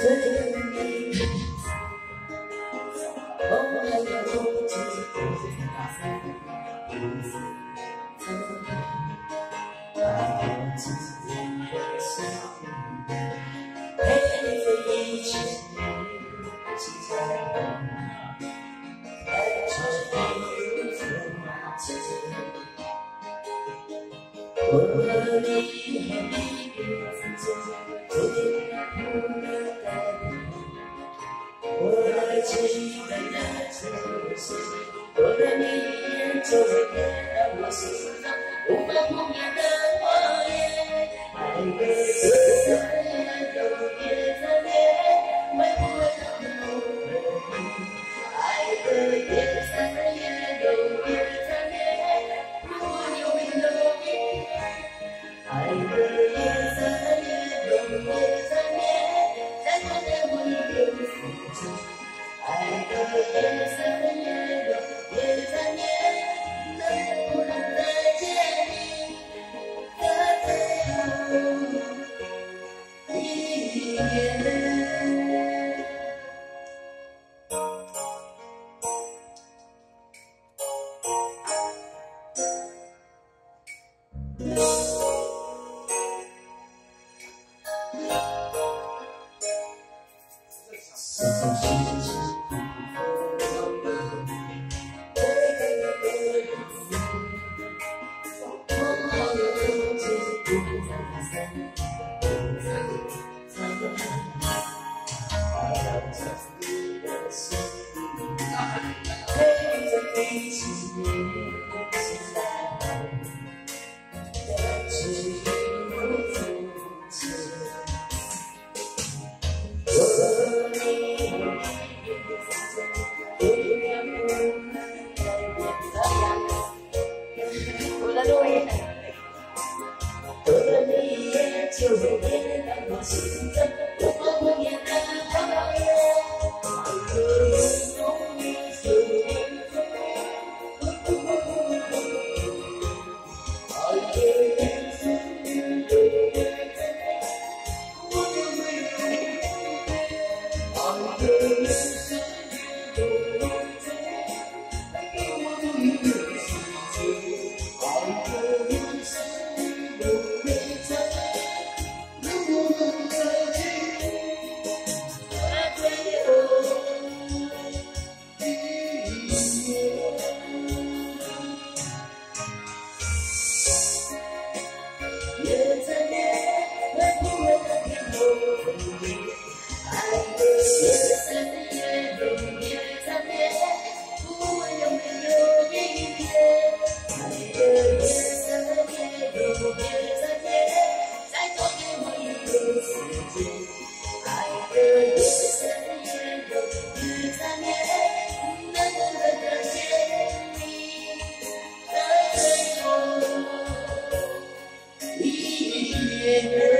我和你很离别之间，昨天不能改变。我爱情的那城市，我的你眼就会变，让我心中无法磨灭的火焰。爱的夜再夜又夜再夜，会不会让我回忆？爱的夜再夜又夜再夜，如果有没有你？爱的夜再夜又夜再夜，在昨天我已流付出。爱的夜再夜又夜再夜，能不能再见你的最后一眼？Yeah.